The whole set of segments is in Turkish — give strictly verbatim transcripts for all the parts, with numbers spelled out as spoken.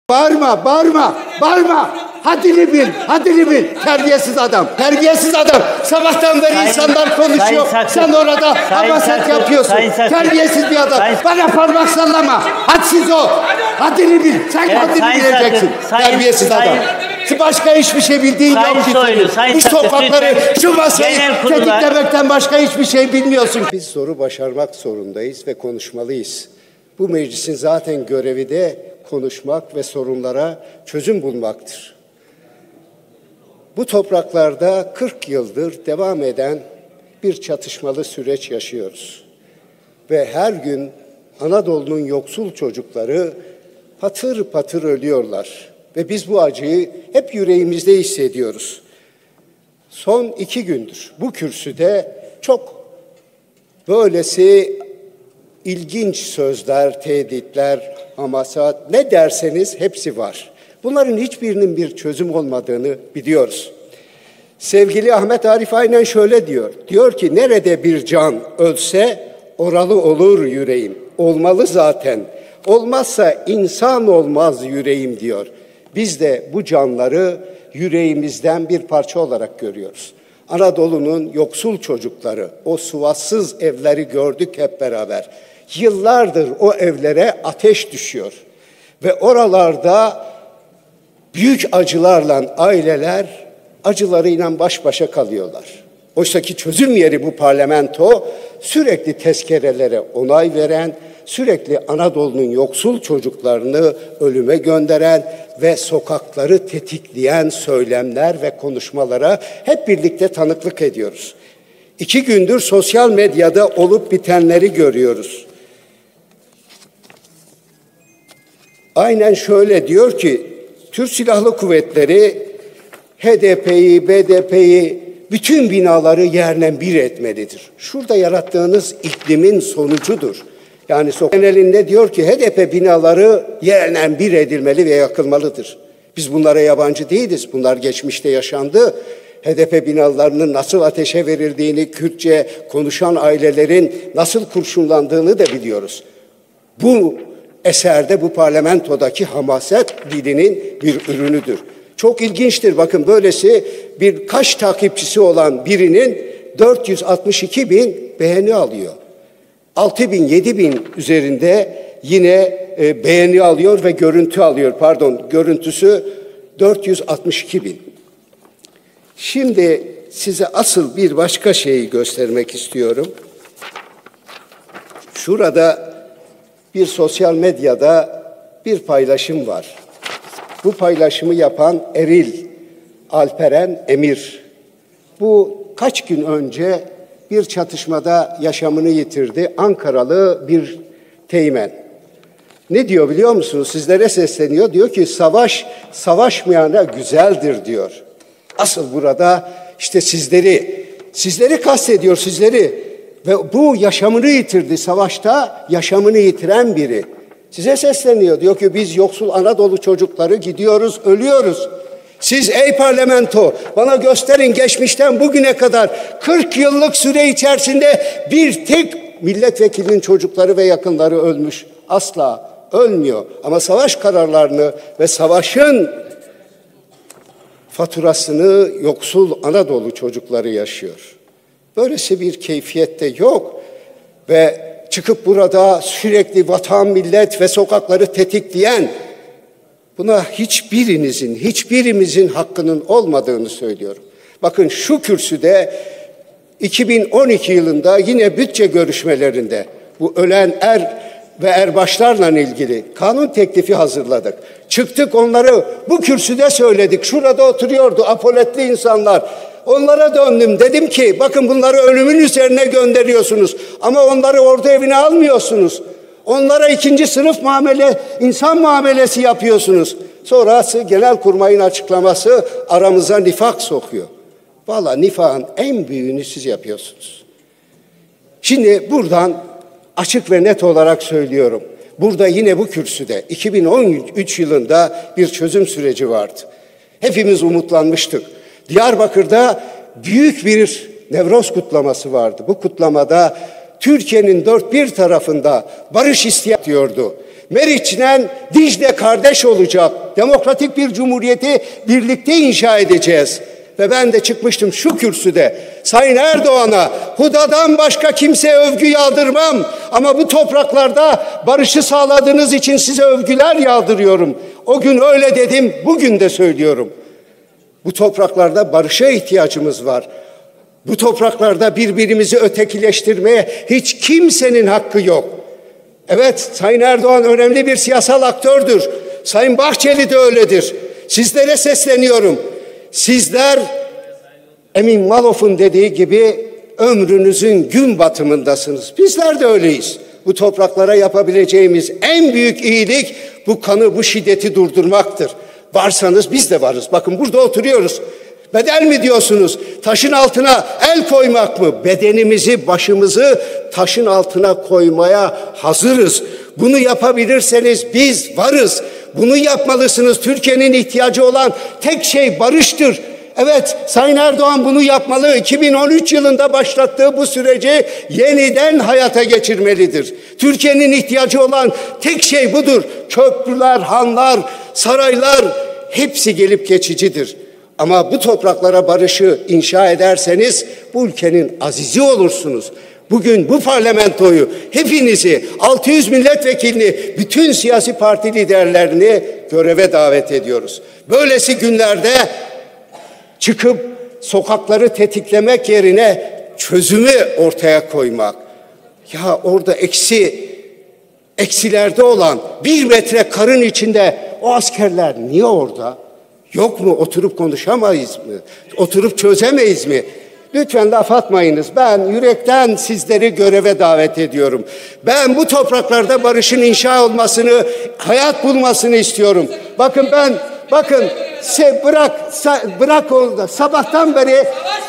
Bağırma, bağırma, bağırma. Haddini bil, haddini bil. Terbiyesiz adam, terbiyesiz adam. Sabahtan beri sayın, insanlar konuşuyor. Sen orada hamaset yapıyorsun. Terbiyesiz bir adam. Sayın, Bana parmak sallama. Hadsiz o. Haddini bil. Sen evet, haddini bileceksin. Sayın, terbiyesiz sayın, adam. Sayın, başka hiçbir şey bildiğin sayın yok ki. Soylu, sayın bu sokakları, şu masayı tetiklemekten başka hiçbir şey bilmiyorsun. Biz soru başarmak zorundayız ve konuşmalıyız. Bu meclisin zaten görevi de konuşmak ve sorunlara çözüm bulmaktır. Bu topraklarda kırk yıldır devam eden bir çatışmalı süreç yaşıyoruz. Ve her gün Anadolu'nun yoksul çocukları patır patır ölüyorlar. Ve biz bu acıyı hep yüreğimizde hissediyoruz. Son iki gündür bu kürsüde çok böylesi ilginç sözler, tehditler, hamasat, ne derseniz hepsi var. Bunların hiçbirinin bir çözüm olmadığını biliyoruz. Sevgili Ahmet Arif aynen şöyle diyor. Diyor ki nerede bir can ölse oralı olur yüreğim. Olmalı zaten. Olmazsa insan olmaz yüreğim diyor. Biz de bu canları yüreğimizden bir parça olarak görüyoruz. Anadolu'nun yoksul çocukları, o suvatsız evleri gördük hep beraber. Yıllardır o evlere ateş düşüyor. Ve oralarda büyük acılarla aileler acılarıyla baş başa kalıyorlar. Oysa ki çözüm yeri bu parlamento sürekli tezkerelere onay veren, sürekli Anadolu'nun yoksul çocuklarını ölüme gönderen ve sokakları tetikleyen söylemler ve konuşmalara hep birlikte tanıklık ediyoruz. İki gündür sosyal medyada olup bitenleri görüyoruz. Aynen şöyle diyor ki, Türk Silahlı Kuvvetleri H D P'yi, B D P'yi, bütün binaları yerle bir etmelidir. Şurada yarattığınız iklimin sonucudur. Yani genelinde diyor ki H D P binaları yerle bir edilmeli ve yakılmalıdır. Biz bunlara yabancı değiliz. Bunlar geçmişte yaşandı. H D P binalarının nasıl ateşe verildiğini, Kürtçe konuşan ailelerin nasıl kurşunlandığını da biliyoruz. Bu eserde bu parlamentodaki hamaset dilinin bir ürünüdür. Çok ilginçtir. Bakın böylesi birkaç takipçisi olan birinin dört yüz altmış iki bin beğeni alıyor. altı bin, yedi bin üzerinde yine e, beğeni alıyor ve görüntü alıyor. Pardon, görüntüsü dört yüz altmış iki bin. Şimdi size asıl bir başka şeyi göstermek istiyorum. Şurada bir sosyal medyada bir paylaşım var. Bu paylaşımı yapan Eril Alperen Emir. Bu kaç gün önce bir çatışmada yaşamını yitirdi. Ankaralı bir teğmen. Ne diyor biliyor musunuz? Sizlere sesleniyor. Diyor ki savaş savaşmayana güzeldir diyor. Asıl burada işte sizleri, sizleri kastediyor sizleri. Ve bu yaşamını yitirdi. Savaşta yaşamını yitiren biri. Size sesleniyor. Diyor ki biz yoksul Anadolu çocukları gidiyoruz, ölüyoruz. Siz ey parlamento bana gösterin geçmişten bugüne kadar kırk yıllık süre içerisinde bir tek milletvekilinin çocukları ve yakınları ölmüş. Asla ölmüyor. Ama savaş kararlarını ve savaşın faturasını yoksul Anadolu çocukları yaşıyor. Böylesi bir keyfiyette yok ve çıkıp burada sürekli vatan, millet ve sokakları tetikleyen buna hiçbirinizin, hiçbirimizin hakkının olmadığını söylüyorum. Bakın şu kürsüde iki bin on iki yılında yine bütçe görüşmelerinde bu ölen er ve erbaşlarla ilgili kanun teklifi hazırladık. Çıktık onları bu kürsüde söyledik. Şurada oturuyordu apoletli insanlar. Onlara döndüm. Dedim ki bakın bunları ölümün üzerine gönderiyorsunuz. Ama onları ordu evine almıyorsunuz. Onlara ikinci sınıf muamele, insan muamelesi yapıyorsunuz. Sonrası Genelkurmay'ın açıklaması aramıza nifak sokuyor. Vallahi nifakın en büyüğünü siz yapıyorsunuz. Şimdi buradan açık ve net olarak söylüyorum. Burada yine bu kürsüde iki bin on üç yılında bir çözüm süreci vardı. Hepimiz umutlanmıştık. Diyarbakır'da büyük bir Nevroz kutlaması vardı. Bu kutlamada Türkiye'nin dört bir tarafında barış istiyordu. Meriç'le Dicle kardeş olacak. Demokratik bir cumhuriyeti birlikte inşa edeceğiz. Ve ben de çıkmıştım şu kürsüde Sayın Erdoğan'a Huda'dan başka kimseye övgü yağdırmam. Ama bu topraklarda barışı sağladığınız için size övgüler yağdırıyorum. O gün öyle dedim, bugün de söylüyorum. Bu topraklarda barışa ihtiyacımız var. Bu topraklarda birbirimizi ötekileştirmeye hiç kimsenin hakkı yok. Evet, Sayın Erdoğan önemli bir siyasal aktördür. Sayın Bahçeli de öyledir. Sizlere sesleniyorum. Sizler Emin Malof'un dediği gibi ömrünüzün gün batımındasınız. Bizler de öyleyiz. Bu topraklara yapabileceğimiz en büyük iyilik bu kanı, bu şiddeti durdurmaktır. Varsanız biz de varız. Bakın burada oturuyoruz. Bedel mi diyorsunuz? Taşın altına el koymak mı? Bedenimizi, başımızı taşın altına koymaya hazırız. Bunu yapabilirseniz biz varız. Bunu yapmalısınız. Türkiye'nin ihtiyacı olan tek şey barıştır. Evet, Sayın Erdoğan bunu yapmalı. iki bin on üç yılında başlattığı bu süreci yeniden hayata geçirmelidir. Türkiye'nin ihtiyacı olan tek şey budur. Köprüler, hanlar, saraylar hepsi gelip geçicidir. Ama bu topraklara barışı inşa ederseniz bu ülkenin azizi olursunuz. Bugün bu parlamentoyu, hepinizi, altı yüz milletvekilini, bütün siyasi parti liderlerini göreve davet ediyoruz. Böylesi günlerde çıkıp sokakları tetiklemek yerine çözümü ortaya koymak. Ya orada eksi, eksilerde olan bir metre karın içinde o askerler niye orada? Yok mu? Oturup konuşamayız mı? Oturup çözemeyiz mi? Lütfen laf atmayınız. Ben yürekten sizleri göreve davet ediyorum. Ben bu topraklarda barışın inşa olmasını, hayat bulmasını istiyorum. Bakın ben, bakın se, bırak, sa, bırak orada. Sabahtan beri,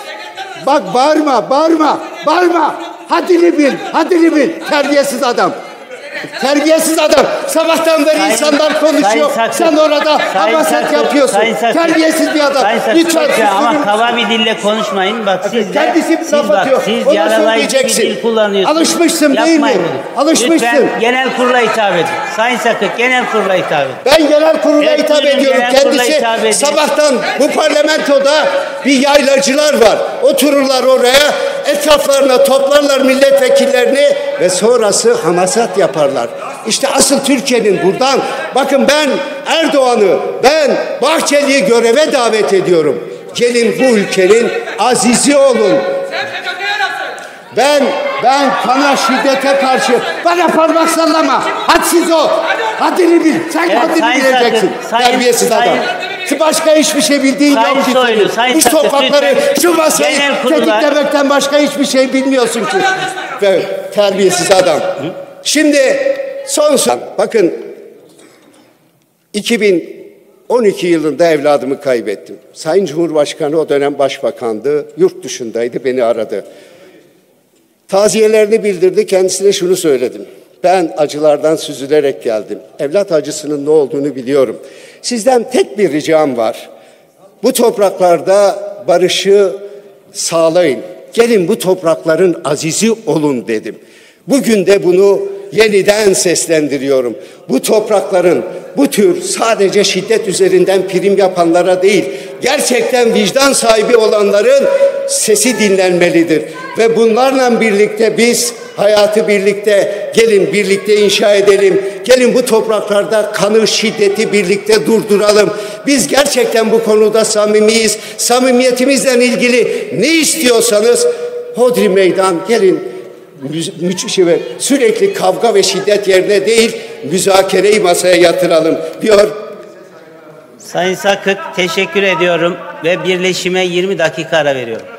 bak bağırma, bağırma, bağırma. Haddini bil, haddini bil. Terbiyesiz adam. Terbiyesiz adam. Sabahtan beri sayın, insanlar konuşuyor. Sen orada hamaset yapıyorsun. Sayın Terbiyesiz bir adam. Lütfen. Ama kaba bir dille konuşmayın. Bak siz de, kendisi siz laf bak, atıyor. siz yaralayıcı bir dil kullanıyorsunuz. Alışmışsın değil mi? Alışmışsın. Lütfen genel kurula hitap edin. Sayın Sakık genel kurula hitap edin. Ben genel kurula evet, hitap ediyorum. Kendisi sabahtan bu parlamentoda bir yaylacılar var. Otururlar oraya. Etraflarına toplarlar milletvekillerini ve sonrası hamasat yaparlar. İşte asıl Türkiye'nin buradan, bakın ben Erdoğan'ı, ben Bahçeli'yi göreve davet ediyorum. Gelin bu ülkenin azizi olun. Ben, ben kana şiddete karşı, bana parmak sallama. Hadsiz o. Haddini bil. Sen evet, haddini bileceksin. Terbiyesiz adam. Başka hiçbir şey bildiğin sayın yok ki. Soylu, sayın bu sokakları, şu masayı kurula... tetiklemekten başka hiçbir şey bilmiyorsun ki. Ve terbiyesiz adam. Şimdi son son. Bakın iki bin on iki yılında evladımı kaybettim. Sayın Cumhurbaşkanı o dönem başbakandı. Yurt dışındaydı, beni aradı. Taziyelerini bildirdi, kendisine şunu söyledim. Ben acılardan süzülerek geldim. Evlat acısının ne olduğunu biliyorum. Sizden tek bir ricam var. Bu topraklarda barışı sağlayın. Gelin bu toprakların azizi olun dedim. Bugün de bunu yeniden seslendiriyorum. Bu toprakların, bu tür sadece şiddet üzerinden prim yapanlara değil, gerçekten vicdan sahibi olanların sesi dinlenmelidir. Ve bunlarla birlikte biz hayatı birlikte, gelin birlikte inşa edelim. Gelin bu topraklarda kanı, şiddeti birlikte durduralım. Biz gerçekten bu konuda samimiyiz. Samimiyetimizle ilgili ne istiyorsanız hodri meydan gelin. Sürekli kavga ve şiddet yerine değil, müzakereyi masaya yatıralım diyor. Sayın Sakık teşekkür ediyorum ve birleşime yirmi dakika ara veriyorum.